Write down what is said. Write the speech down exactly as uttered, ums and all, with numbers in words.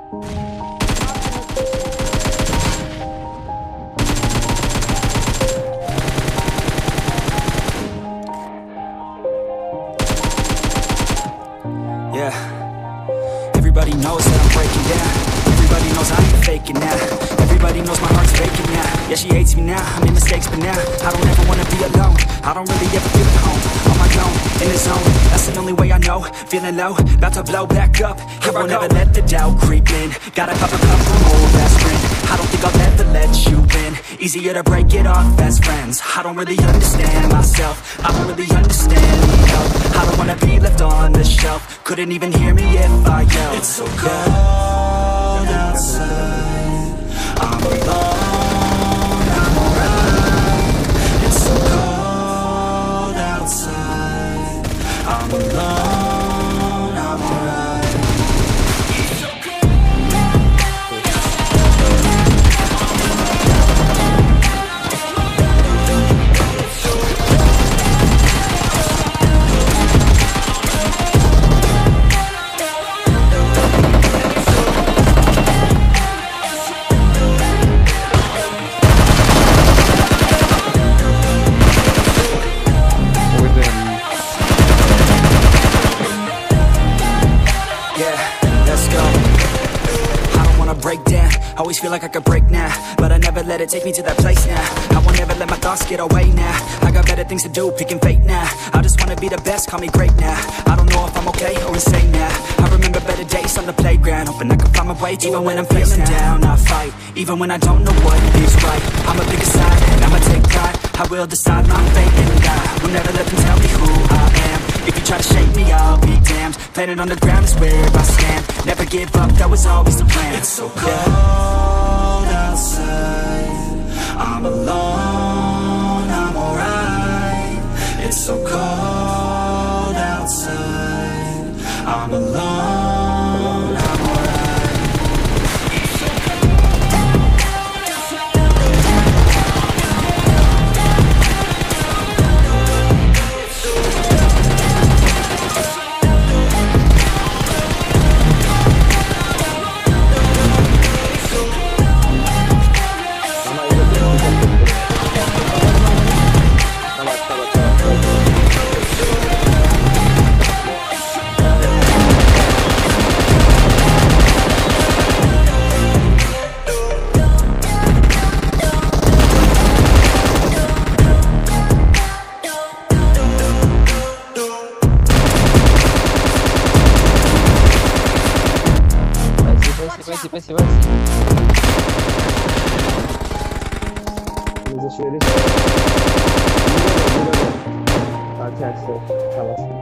Yeah. Everybody knows that I'm breaking down. Everybody knows I ain't faking now. Everybody knows my heart's faking now. Yeah, she hates me now, I made mistakes, but now I don't ever wanna be alone. I don't really ever feel at home. On my own, in the zone, that's the only way I know. Feeling low, about to blow back up. Here I won't ever let the doubt creep in. Gotta pop a cup from old aspirin. I don't think I'll ever let you in. Easier to break it off best friends. I don't really understand myself. I don't really understand need help. I don't wanna be left on the shelf. Couldn't even hear me if I yelled. It's so cold outside, I'm alone, I'm alright. It's so cold outside, I'm alone, I'm alright. It's so break down, always feel like I could break now, but I never let it take me to that place now. I won't ever let my thoughts get away now. I got better things to do, picking fate now. I just wanna be the best, call me great now. I don't know if I'm okay or insane now. I remember better days on the playground, hoping I can find my way to even when I'm feeling down. I fight, even when I don't know what is right. I'ma pick a side, and I'ma take pride. I will decide my fate and die. Will never let them tell me who I am. If you try to shake me, I'll be damned. Planet on the ground is where I stand. Never give up, that was always the plan. It's so cold outside, I'm alone, I'm alright. It's so cold outside, I'm alone, I'm alright. Vai, vai, vai. Eles acham eles. Tá, certo, tá lá.